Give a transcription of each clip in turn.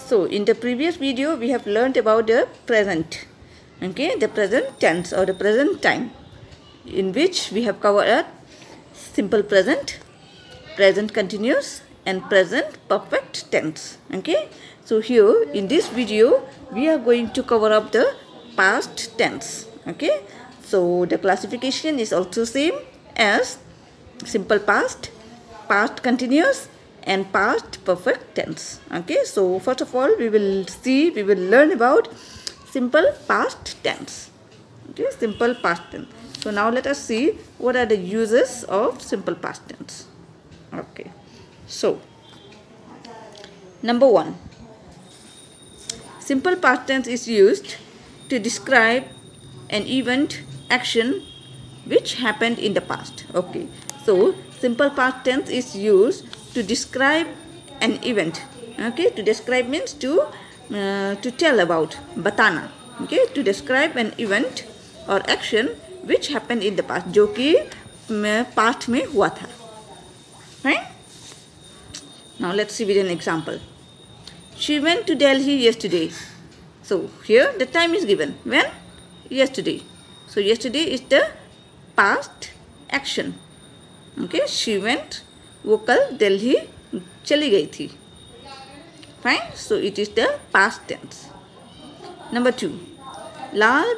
So in the previous video we have learnt about the present, okay, the present tense or the present time, in which we have covered simple present, present continuous and present perfect tense. Okay, so here in this video we are going to cover up the past tense. Okay, so the classification is also same as simple past, past continuous and past perfect tense. Okay, so first of all we will learn about simple past tense. Okay, simple past tense. So now let us see what are the uses of simple past tense. Okay, so number 1, simple past tense is used to describe an event, action which happened in the past. Okay, so simple past tense is used to describe an event. Okay, to describe means to tell about, batana. Okay, to describe an event or action which happened in the past, जो कि past में हुआ था. Right? Now let's see with an example. She went to Delhi yesterday. So here the time is given. When? Yesterday. So yesterday is the past action. Okay, she went, वो कल दिल्ली चली गई थी. Fine. So it is the past tense. Number 2, Lal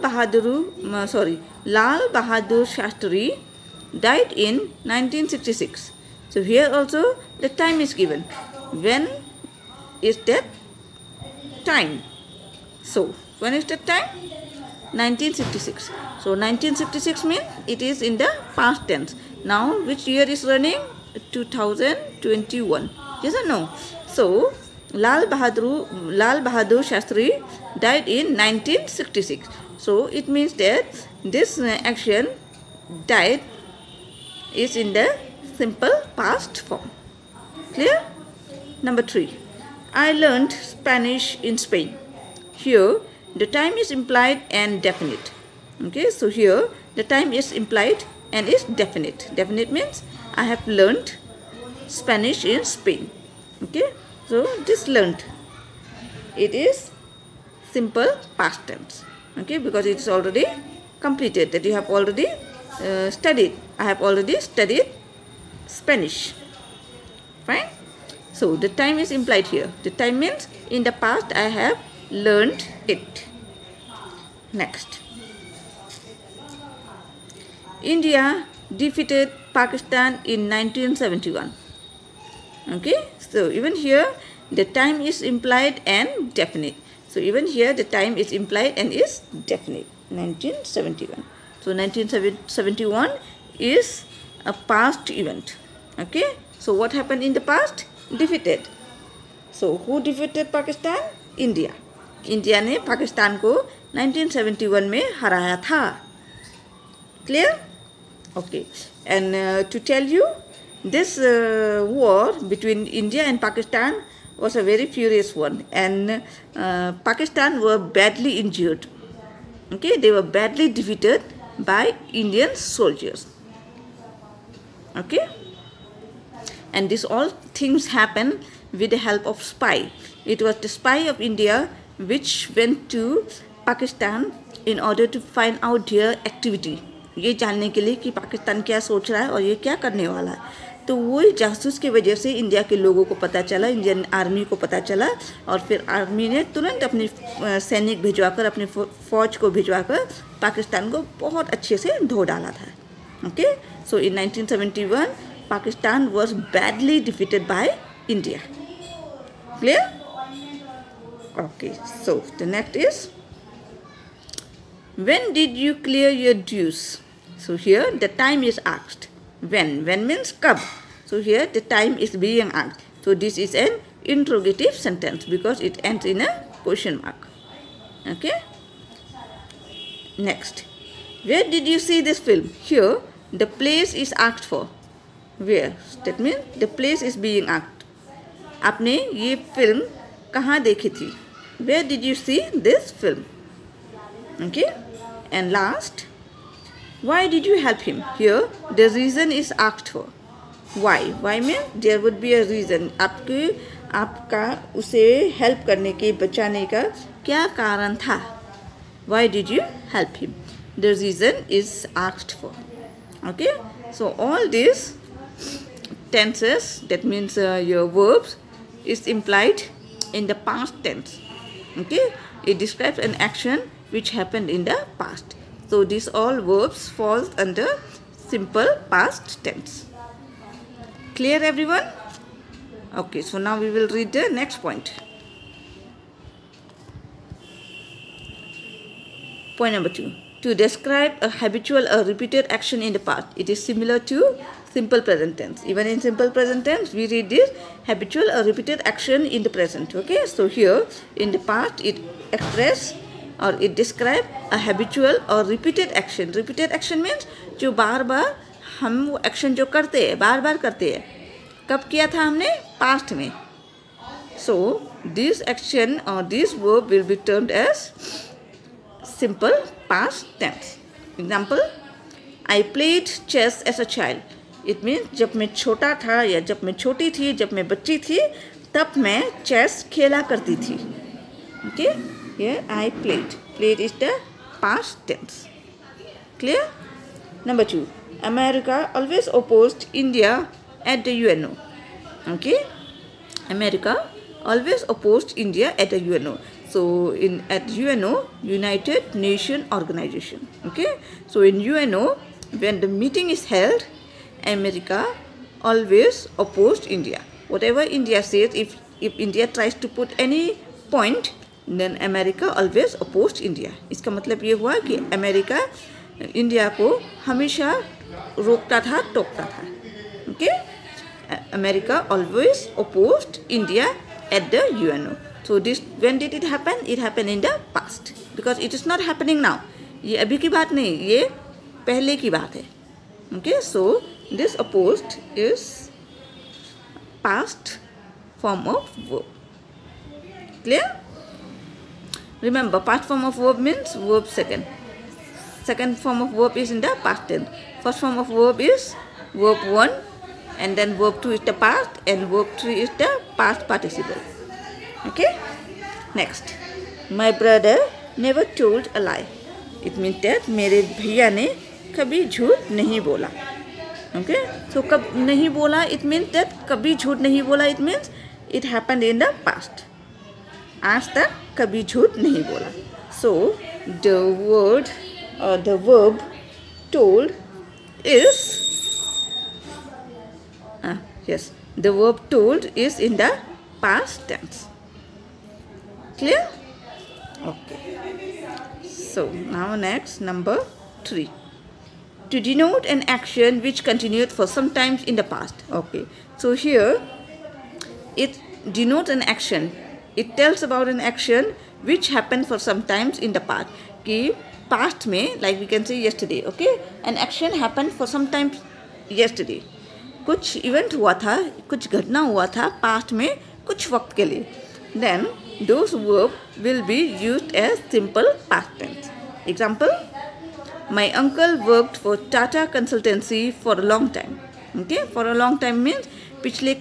Bahadur Shastri died in 1966. So here also the time is given. When is that time? So when is that time? 1966. So 1966 means it is in the past tense. Now which year is running? 2021. Yes or no? So Lal Bahadur Shastri died in 1966. So it means that this action died is in the simple past form. Clear? Number 3, I learned Spanish in Spain. Here the time is implied and definite. Okay, so here the time is implied and is definite. Definite means I have learned Spanish in Spain. Okay, so this learned, it is simple past tense. Okay, because it is already completed, that you have already studied. I have already studied Spanish. Fine. So the time is implied here. The time means in the past I have learned it. Next, India defeated Pakistan in 1971. Okay, so even here the time is implied and definite. So even here the time is implied and is definite. 1971. So 1971 is a past event. Okay, so what happened in the past? Defeated. So who defeated Pakistan? India. India ने पाकिस्तान को 1971 में हराया था. Clear? Okay. And to tell you, this war between India and Pakistan was a very furious one, and Pakistan were badly injured. Okay, they were badly defeated by Indian soldiers. Okay, and this all things happened with the help of spy. It was the spy of India which went to Pakistan in order to find out their activity. ये जानने के लिए कि पाकिस्तान क्या सोच रहा है और ये क्या करने वाला है. तो वो जासूस की वजह से इंडिया के लोगों को पता चला, इंडियन आर्मी को पता चला, और फिर आर्मी ने तुरंत अपनी सैनिक भिजवाकर, अपनी फौज को भिजवाकर पाकिस्तान को बहुत अच्छे से धो डाला था. Okay, so in 1971 Pakistan was badly defeated by India. Clear? Okay, so the next is, when did you clear your dues? So here the time is asked. When means kab. So here the time is being asked. So this is an interrogative sentence because it ends in a question mark. Okay. Next, where did you see this film? Here the place is asked for. Where? That means the place is being asked. आपने ये film कहाँ देखी थी? Where did you see this film? Okay. And last, why did you help him? Here the reason is asked for. Why? Why means there would be a reason. आपकी आपका उसे help करने के, बचाने का क्या कारण था? Why did you help him? The reason is asked for. Okay, so all these tenses, that means your verbs, is implied in the past tense. Okay, it describes an action which happened in the past. So these all verbs falls under simple past tense. Clear, everyone? Okay, so now we will read the next point. Point number 2. To describe a habitual or repeated action in the past, it is similar to simple present tense. Even in simple present tense, we read this habitual or repeated action in the present. Okay, so here in the past, it express or it describe a habitual or repeated action. Repeated action means जो बार बार हम वो action जो करते हैं, बार बार करते हैं. कब किया था हमने? Past में. So this action or this verb will be termed as simple past tense. Example, I played chess as a child. It means जब मैं छोटा था या जब मैं छोटी थी, जब मैं बच्ची थी, तब मैं chess खेला करती थी. Okay, here I played. Played is the past tense. Clear? Number 2. America always opposed India at the UNO. Okay, America always opposed India at the UNO. So at UNO, United Nations Organization. Okay, so in UNO, when the meeting is held, America always opposed India. Whatever India says, if India tries to put any point, then America always opposed India. इसका मतलब ये हुआ कि America India को हमेशा रोकता था, टोकता था. Okay, America always opposed India at the UNO. So this, when did it happen? It happened in the past because it is not happening now. ये अभी की बात नहीं, ये पहले की बात है. Okay, so this opposed is past form of verb. Clear? Remember, past form of verb means verb second. Second form of verb is in the past tense. First form of verb is verb 1, and then verb 2 is the past, and verb 3 is the past participle. Okay, next, my brother never told a lie. It means that मेरे भैया ने कभी झूठ नहीं बोला. Okay, so कब नहीं बोला, it means that कभी झूठ नहीं बोला, it means it happened in the past. आज तक कभी झूठ नहीं बोला. So the word or the verb told is yes, the verb told is in the past tense. Clear? Okay. So now next, number 3. To denote an action which continued for some time in the past. Okay. So here it denotes an action. It tells about an action which happened for some times in the past. कि past में, like we can say yesterday. Okay. An action happened for some time yesterday. कुछ event हुआ था, कुछ घटना हुआ था past में कुछ वक्त के लिए. Then those verbs will be used as simple past tense. Example, my uncle worked for Tata Consultancy for a long time. Okay, for a long time means पिछले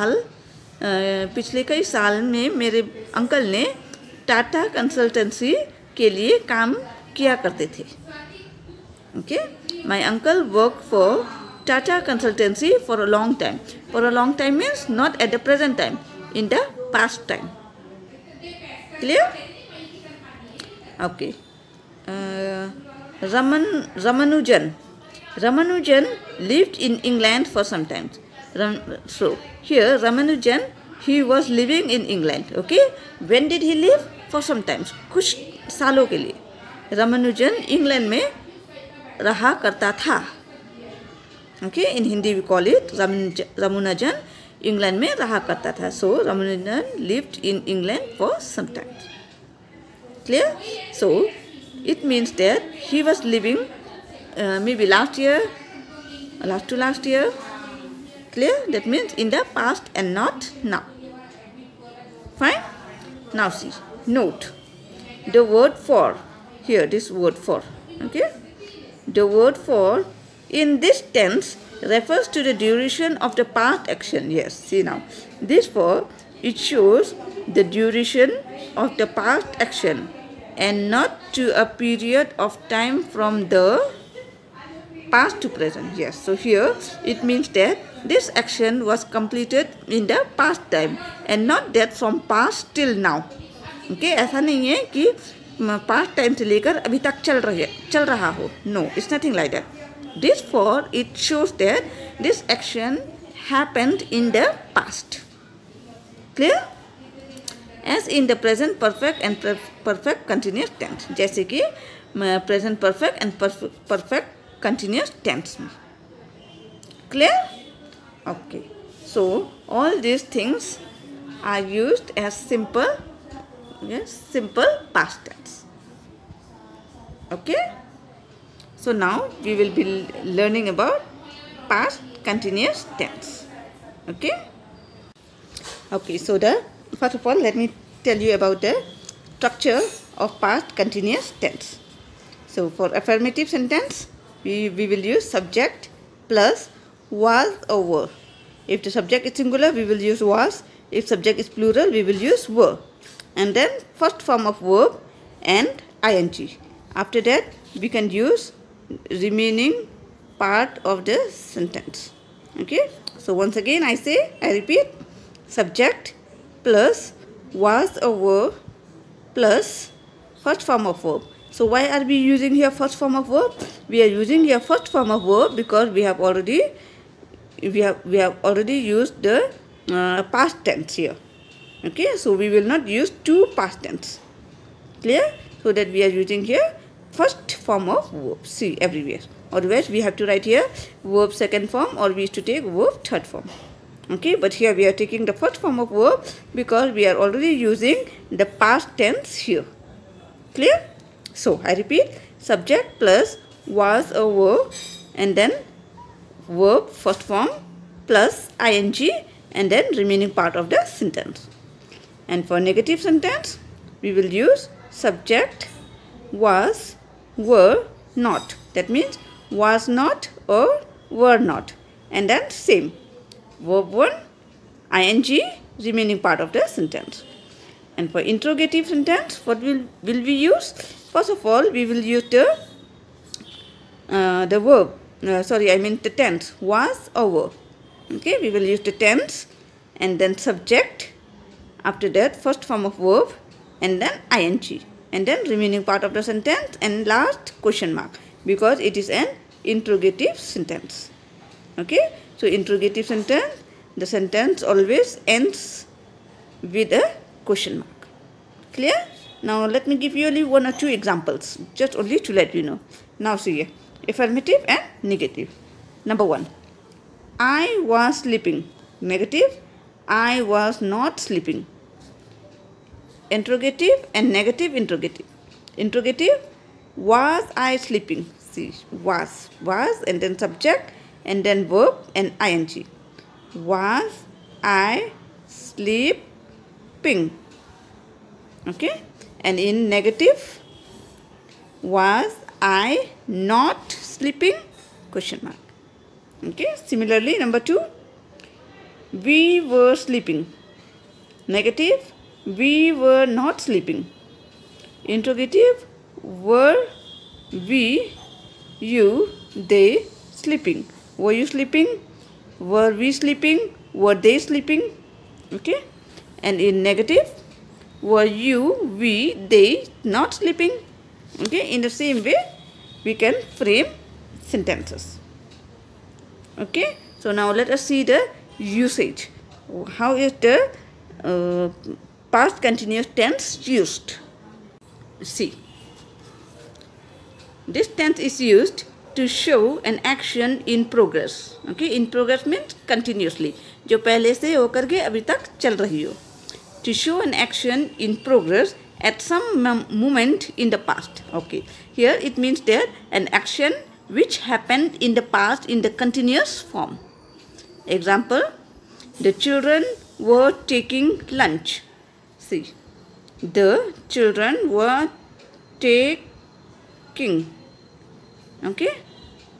कई साल में मेरे अंकल ने टाटा कंसल्टेंसी के लिए काम किया करते थे. Okay, my uncle worked for Tata Consultancy for a long time. For a long time means not at the present time, in the past time. Clear? Okay. Ramanujan lived in England for some time. So here Ramanujan, he was living in England. Okay. When did he live? For some time. कुछ सालों के लिए Ramanujan England में रहा करता था. Okay, in Hindi we call it Ramanujan England में रहा करता था. So Ramanujan lived in England for some time. Clear? So it means that he was living maybe last year, last to last year. Clear? That means in the past and not now. Fine? Now see, note the word for. Here this word for. Okay, the word for in this tense refers to the duration of the past action. Yes, see now, this for it shows the duration of the past action and not to a period of time from the past to present. Yes, so here it means that this action was completed in the past time and not that from past till now. Okay, ऐसा नहीं है कि past time से लेकर अभी तक चल रहा हो. No, it's nothing like that. This for it shows that this action happened in the past. Clear? As in the present perfect and perfect continuous tense. जैसे कि present perfect and perfect continuous tense. Clear? Okay. So all these things are used as simple past tense. Okay. So now we will be learning about past continuous tense. Okay. Okay. So first of all, let me tell you about the structure of past continuous tense. So for affirmative sentence, we will use subject plus was or were. If the subject is singular, we will use was. If subject is plural, we will use were. And then first form of verb and ing. After that, we can use remaining part of the sentence. Okay. So once again, I repeat, subject plus was or were plus first form of verb. So why are we using here first form of verb? We are using here first form of verb because we have already used the past tense here. Okay, so we will not use two past tense. Clear? So that we are using here first form of verb. See everywhere. Otherwise we have to write here verb second form, or we used to take verb third form. Okay, but here we are taking the first form of verb because we are already using the past tense here. Clear? So I repeat, subject plus was or were and then verb first form plus ing and then remaining part of the sentence. And for negative sentence, we will use subject was, were, not. That means was not or were not. And then same. Verb 1, ing, remaining part of the sentence. And for interrogative sentence, what will we use? First of all, we will use the verb. The tense, was or were. Okay, we will use the tense and then subject. After that, first form of verb and then ing. And then remaining part of the sentence and last question mark because it is an interrogative sentence. Okay, so interrogative sentence, the sentence always ends with a question mark. Clear? Now let me give you only one or two examples, just only to let you know. Now see here, affirmative and negative. Number 1, I was sleeping. Negative, I was not sleeping. Interrogative and negative interrogative. Interrogative, was I sleeping? See, was and then subject and then verb and ing. Was I sleeping? Okay. And in negative, was I not sleeping? Question mark. Okay. Similarly, number 2, we were sleeping. Negative, we were not sleeping. Interrogative, were we, you, they sleeping? Were you sleeping? Were we sleeping? Were they sleeping? Okay. And in negative, were you, we, they not sleeping? Okay. In the same way, we can frame sentences. Okay. So now let us see the usage. How is the past continuous tense used? See. This tense is used to show an action in progress. Okay. In progress means continuously. जो पहले से होकर के अभी तक चल रही हो. To show an action in progress at some moment in the past. Okay. Here it means that an action which happened in the past in the continuous form. Example, the children were taking lunch. See, the children were taking. Okay.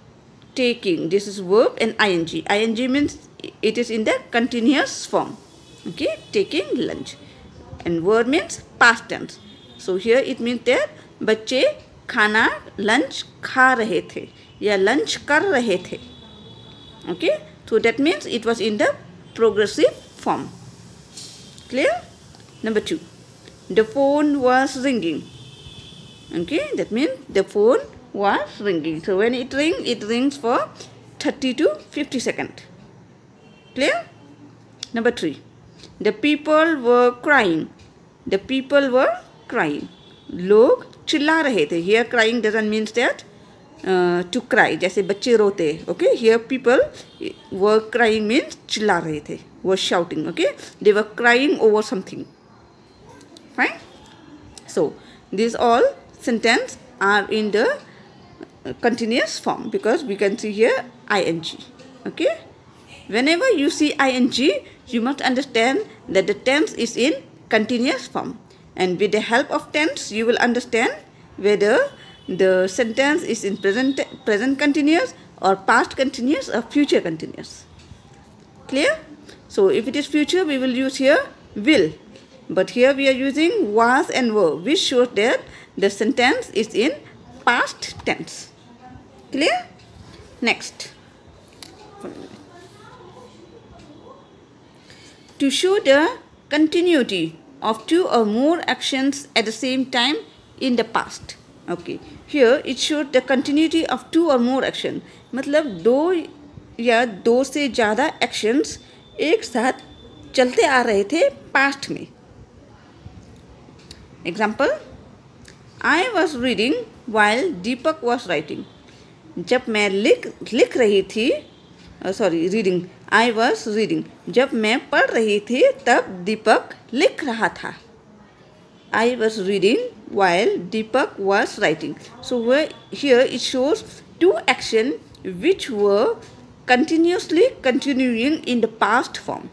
Taking. This is verb and ing. Ing means it is in the continuous form. Okay, taking lunch. And word means past tense. So here it means that बच्चे खाना lunch खा रहे थे या lunch कर रहे थे. Okay, so that means it was in the progressive form. Clear? Number 2. The phone was ringing. Okay, that means the phone was ringing. So when it rings for 30 to 50 seconds. Clear? Number 3. The people were crying. The people were crying. लोग चिल्ला रहे थे. Here crying doesn't mean that to cry. जैसे बच्चे रोते. Okay, here people were crying means चिल्ला रहे थे. Were shouting. Okay, they were crying over something. Fine. So these all sentences are in the continuous form because we can see here ing. Okay. Whenever you see ing, you must understand that the tense is in continuous form. And with the help of tense, you will understand whether the sentence is in present continuous or past continuous or future continuous. Clear? So if it is future, we will use here will. But here we are using was and were, which shows that the sentence is in past tense. Clear? Next. To show the continuity of two or more actions at the same time in the past. Okay. Here it shows the continuity of two or more actions. मतलब दो या दो से ज़्यादा actions एक साथ चलते आ रहे थे past में. Example. I was reading while Deepak was writing. जब मैं लिख रही थी, reading. I was reading. जब मैं पढ़ रही थी तब दीपक लिख रहा था. I was reading while Deepak was writing. So here it shows two actions which were continuing in the past form.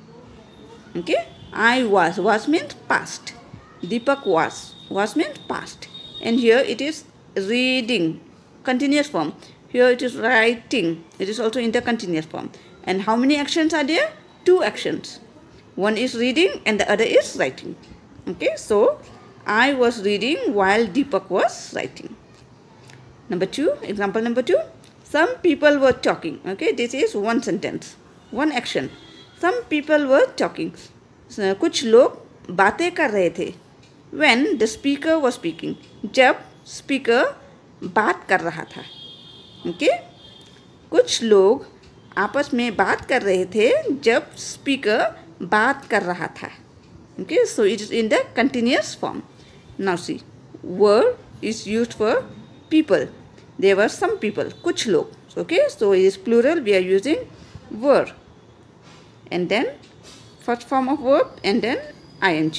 Okay. I was means past. Deepak was means past. And here it is reading, continuous form. Here it is writing. It is also in the continuous form. And how many actions are there? Two actions. One is reading and the other is writing. Okay, so I was reading while Deepak was writing. Number 2, example number 2. Some people were talking. Okay, this is one sentence, one action. Some people were talking. So, कुछ लोग बातें कर रहे थे. When the speaker was speaking. जब speaker बात कर रहा था. Okay, कुछ लोग आपस में बात कर रहे थे जब स्पीकर बात कर रहा था. Okay, so it is in the continuous form. Now see, were is used for people. There were some people, कुछ लोग. Okay, so it is plural. We are using were, and then first form of verb, and then ing.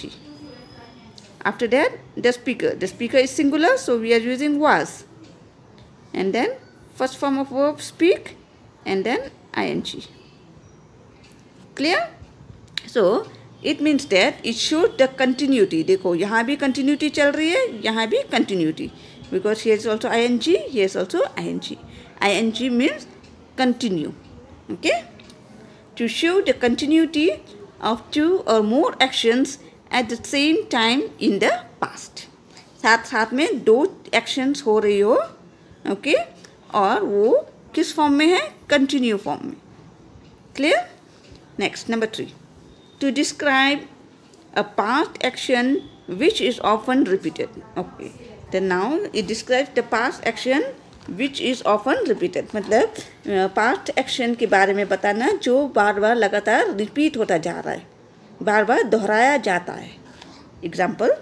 After that, the speaker. The speaker is singular, so we are using was, and then first form of verb speak, and then ing. Clear? So it means that it shows the continuity. देखो यहाँ भी continuity चल रही है, यहाँ भी continuity. Because here is also ing, here is also ing. ing means continue. Okay? To show the continuity of two or more actions at the same time in the past. साथ साथ में दो actions हो रही हो. Okay? और वो किस फॉर्म में है? कंटिन्यू फॉर्म में. Clear? Next, number 3. To describe a past action which is often repeated. Okay, the noun it describes the past action which is often repeated. मतलब पास्ट एक्शन के बारे में बताना जो बार बार लगातार रिपीट होता जा रहा है, बार बार दोहराया जाता है. Example.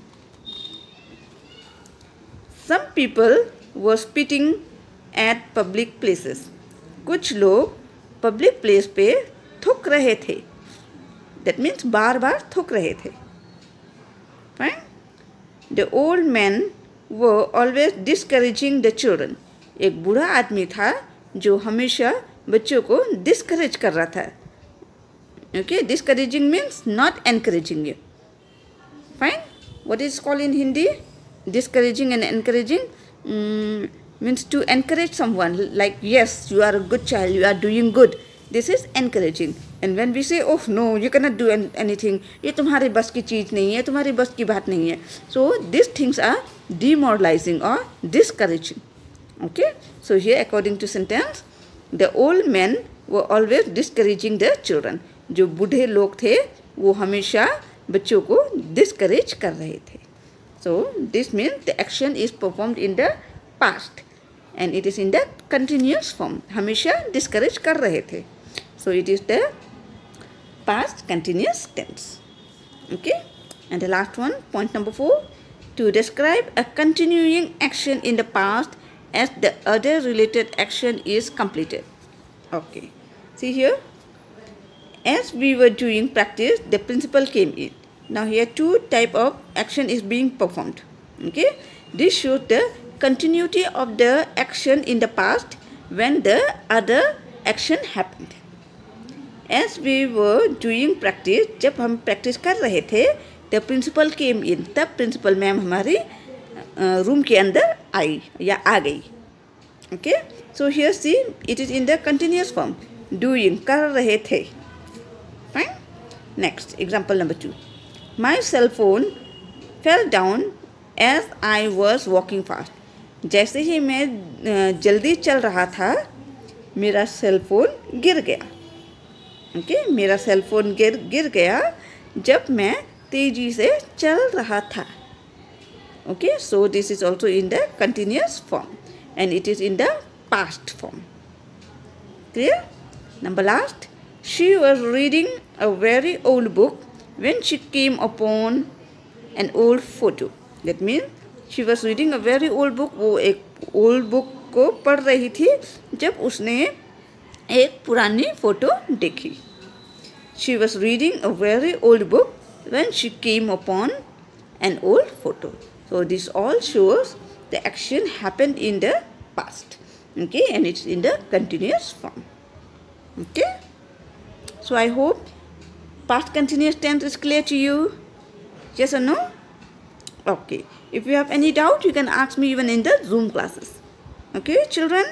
Some people were spitting at public places. कुछ लोग पब्लिक प्लेस पे थूक रहे थे. दैट मीन्स बार बार थूक रहे थे. Fine. The old man were always discouraging the children. एक बूढ़ा आदमी था जो हमेशा बच्चों को डिस्करेज कर रहा था. Okay, discouraging means not encouraging you. Fine. What is called in Hindi? Discouraging and encouraging means to encourage someone, like yes, you are a good child, you are doing good, this is encouraging. And when we say, oh no, you cannot do anything, ये तुम्हारे बस की चीज़ नहीं है, तुम्हारी बस की बात नहीं है. So these things are demoralizing or discouraging. Okay. So here, according to sentence, the old men were always discouraging the children. जो बूढ़े लोग थे वो हमेशा बच्चों को discourage कर रहे थे. So this means the action is performed in the past and it is in the continuous form. हमेशा discourage कर रहे थे. So it is the past continuous tense. Okay. And the last one, point number 4, to describe a continuing action in the past as the other related action is completed. Okay. See here. As we were doing practice, the principal came in. Now here 2 type of action is being performed. Okay. This shows the continuity of the action in the past when the other action happened. As we were doing practice, जब हम practice कर रहे थे, the principal came in. तब principal ma'am हमारी room के अंदर आई या आ गई. Okay. So here see, it is in the continuous form. Doing, कर रहे थे. Fine. Next, example number 2. My cell phone fell down as I was walking fast. जैसे ही मैं जल्दी चल रहा था, मेरा सेल फोन गिर गया. Okay, मेरा सेल फोन गिर गया जब मैं तेजी से चल रहा था. Okay, so this is also in the continuous form and it is in the past form. Clear? Number last, she was reading a very old book when she came upon an old photo. That means she was reading a very old book. वो एक old book को पढ़ रही थी जब उसने एक पुरानी फोटो देखी. She was reading a very old book when she came upon an old photo. So this all shows the action happened in the past. Okay, and it's in the continuous form. Okay. So I hope past continuous tense is clear to you. Yes or no? Okay. If you have any doubt, you can ask me even in the Zoom classes. Okay, children?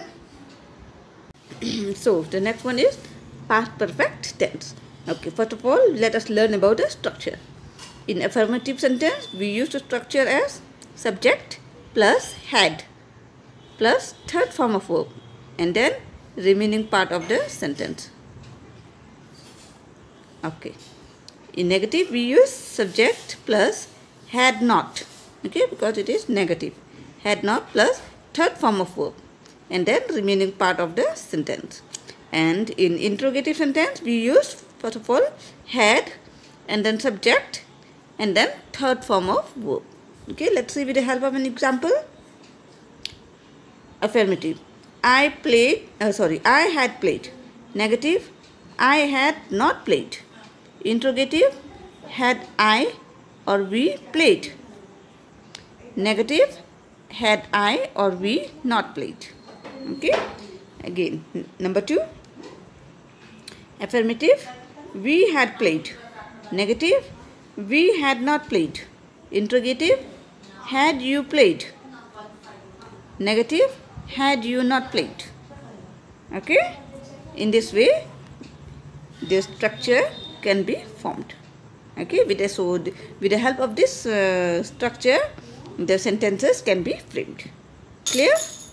So, the next one is past perfect tense. Okay, first of all, let us learn about the structure. In affirmative sentence, we use the structure as subject plus had plus third form of verb and then remaining part of the sentence. Okay. In negative, we use subject plus had not. Okay, because it is negative. Had not plus third form of verb and then remaining part of the sentence. And in interrogative sentence, we use first of all had and then subject and then third form of verb. Okay, let's see with the help of an example. Affirmative. I had played. Negative. I had not played. Interrogative. Had I or we played. Negative. Had I or we not played. Okay. Again, number 2. Affirmative. We had played. Negative. We had not played. Interrogative. Had you played. Negative. Had you not played. Okay. In this way, the structure can be formed. Okay. With the help of this structure, the sentences can be framed. Clear?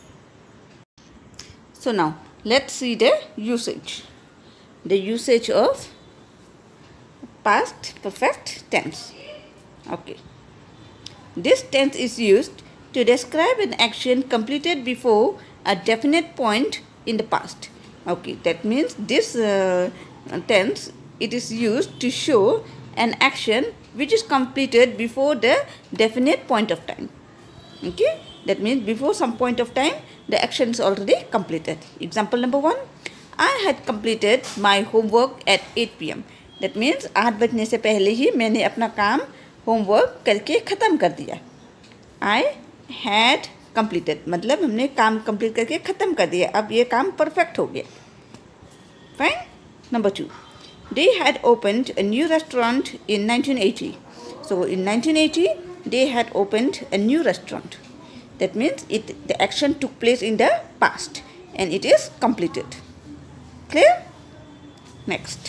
So now, let's see the usage. The usage of past perfect tense. Okay. This tense is used to describe an action completed before a definite point in the past. Okay, that means this tense, it is used to show an action which is completed before the definite point of time. Okay, that means before some point of time, the action is already completed. Example number 1, I had completed my homework at 8 p.m. That means 8 बजने से पहले ही मैंने अपना काम homework करके ख़त्म कर दिया. I had completed मतलब हमने काम कंप्लीट करके ख़त्म कर दिया. अब ये काम परफेक्ट हो गया. Fine. Number 2, they had opened a new restaurant in 1980. So in 1980, they had opened a new restaurant. That means the action took place in the past and it is completed. Clear? Next.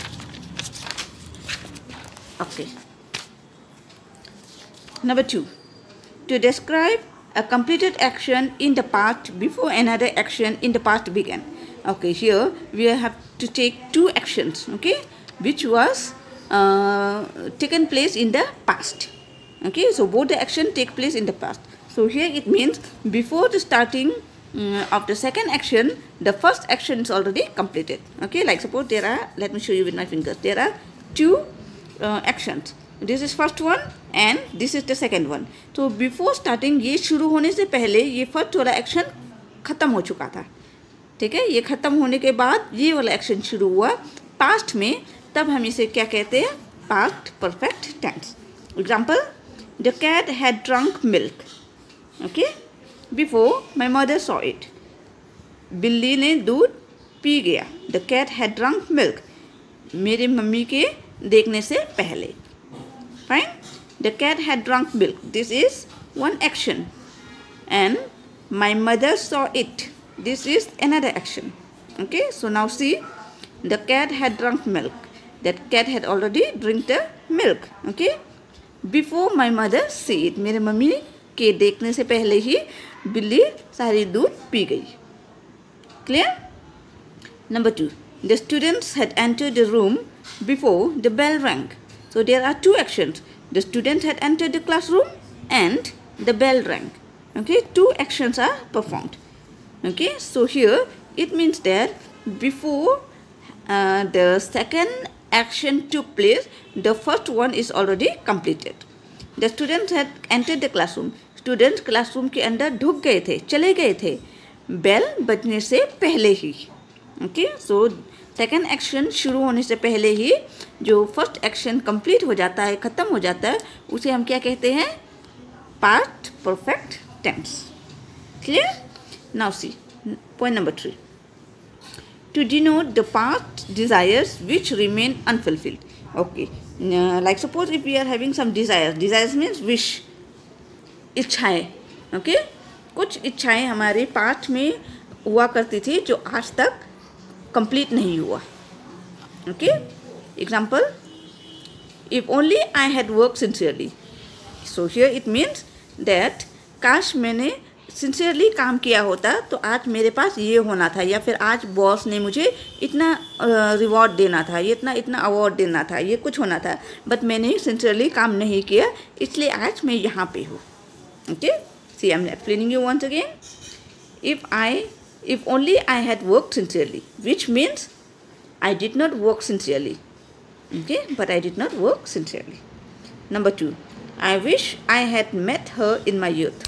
Okay. Number 2. To describe a completed action in the past before another action in the past began. Okay, here we have to take 2 actions, okay, which was taken place in the past. Okay, so both the action take place in the past. So here it means before the starting of the second action, the first action is already completed. Okay, like suppose there are, let me show you with my fingers, there are 2 actions. This is first one and this is the second one. So before starting, ये शुरू होने से पहले ये first वाला action खत्म हो चुका था. ठीक है, ये खत्म होने के बाद ये वाला एक्शन शुरू हुआ पास्ट में, तब हम इसे क्या कहते हैं, past perfect tense. Example, the cat had drunk milk. Okay, before my mother saw it. बिल्ली ने दूध पी गया. The cat had drunk milk, मेरे मम्मी के देखने से पहले. Fine. The cat had drunk milk. This is one action. And my mother saw it. This is another action. Okay. So now see, the cat had drunk milk. That cat had already drink the milk. Okay. Before my mother see it. मेरे मम्मी के देखने से पहले ही बिल्ली सारी दूध P गई. Clear? Number 2. The students had entered the room before the bell rang. So there are 2 actions. The student had entered the classroom and the bell rang. Okay, 2 actions are performed. Okay, so here it means that before the second action took place, the first one is already completed. The students had entered the classroom. Students classroom के अंदर ढुक गए थे, चले गए थे bell बजने से पहले ही. Okay, so सेकेंड एक्शन शुरू होने से पहले ही जो फर्स्ट एक्शन कंप्लीट हो जाता है, ख़त्म हो जाता है, उसे हम क्या कहते हैं, past perfect tense. Clear? Now see point number 3. To denote the past desires which remain unfulfilled. Okay, like suppose if we are having some desires. Desires means wish, इच्छाएं. ओके, कुछ इच्छाएं हमारे पास्ट में हुआ करती थी जो आज तक कंप्लीट नहीं हुआ. Okay, example, if only I had work sincerely. So here it means that काश मैंने सिंसियरली काम किया होता तो आज मेरे पास ये होना था, या फिर आज बॉस ने मुझे इतना रिवॉर्ड देना था, ये इतना अवार्ड देना था, ये कुछ होना था, बट मैंने सिंसियरली काम नहीं किया, इसलिए आज मैं यहाँ पे हूँ. Okay, see I am explaining you once again. If only I had worked sincerely, which means I did not work sincerely. Okay, but I did not work sincerely. Number 2, I wish I had met her in my youth.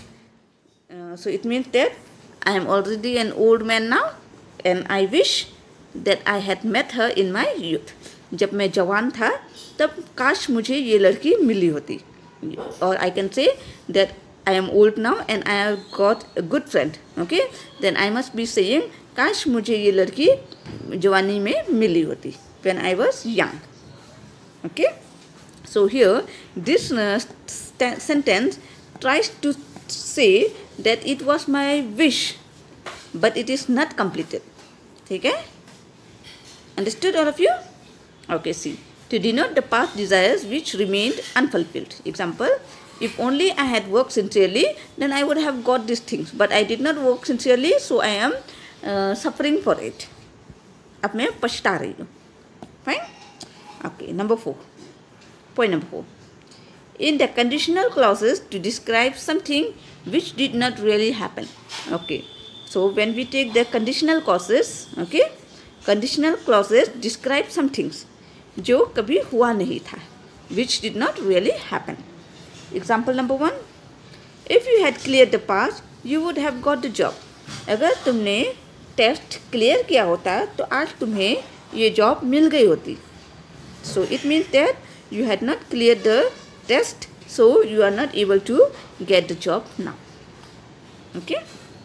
So it means that I am already an old man now, and I wish that I had met her in my youth. जब मैं जवान था तब काश मुझे ये लड़की मिली होती. Or I can say that I am old now and I have got a good friend. Okay, then I must be saying काश मुझे ये लड़की जवानी में मिली होती, when I was young. Okay, so here this sentence tries to say that it was my wish, but it is not completed. ठीक है? Understood all of you? Okay, see, to denote the past desires which remained unfulfilled. Example, if only I had worked sincerely, then I would have got these things. But I did not work sincerely, so I am suffering for it. अब मैं पछता रही हूँ. Fine? Okay, number 4. Point number 4. In the conditional clauses to describe something which did not really happen. Okay, so when we take the conditional clauses, okay, conditional clauses describe some things जो कभी हुआ नहीं था, which did not really happen. Example number 1. If you had cleared the past, you would have got the job. अगर तुमने test clear किया होता तो आज तुम्हें ये जॉब मिल गई होती. So it means that you had not cleared the test, so you are not able to get the job now. Okay.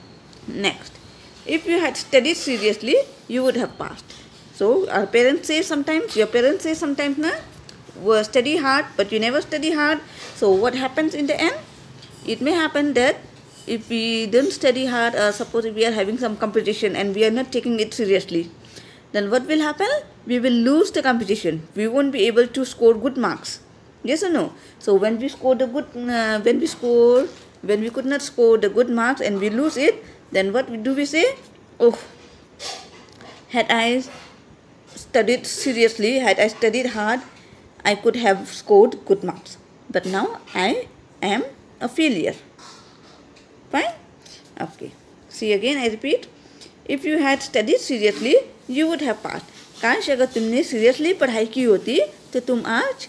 Next, if you had studied seriously, you would have passed. So our parents say sometimes, your parents say sometimes, na, study hard, but you never study hard. So what happens in the end? It may happen that if we don't study hard, suppose if we are having some competition and we are not taking it seriously, then what will happen? we will lose the competition. We won't be able to score good marks. Yes or no? So when we score the good, when we could not score the good marks and we lose it, then what do we say? Oh, had I studied seriously, had I studied hard, I could have scored good marks. But now I am a failure. Fine? Okay. See again, I repeat. If you had studied seriously, you would have passed. काश अगर तुमने seriously पढ़ाई की होती तो तुम आज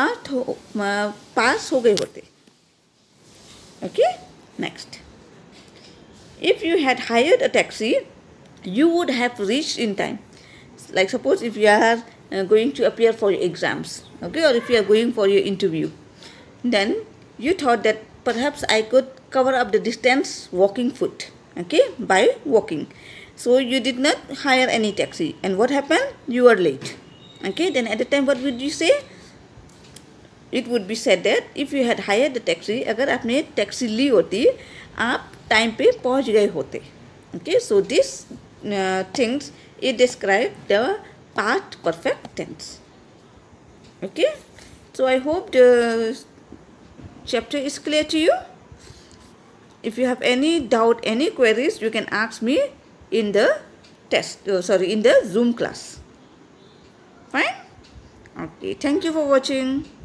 पास हो गए होते. Okay? Next. If you had hired a taxi, you would have reached in time. Like suppose if you are going to appear for your exams, okay, or if you are going for your interview, then you thought that perhaps I could cover up the distance walking foot, okay, by walking. So you did not hire any taxi, and what happened? You were late. Okay, then at the time what would you say? It would be said that if you had hired the taxi, अगर आपने taxi ली होती, आप time पे पहुँच गए होते. Okay, so this things it describe the past perfect tense. Okay, so I hope the chapter is clear to you. If you have any doubt, any queries, you can ask me in the in the Zoom class. Fine? Okay, thank you for watching.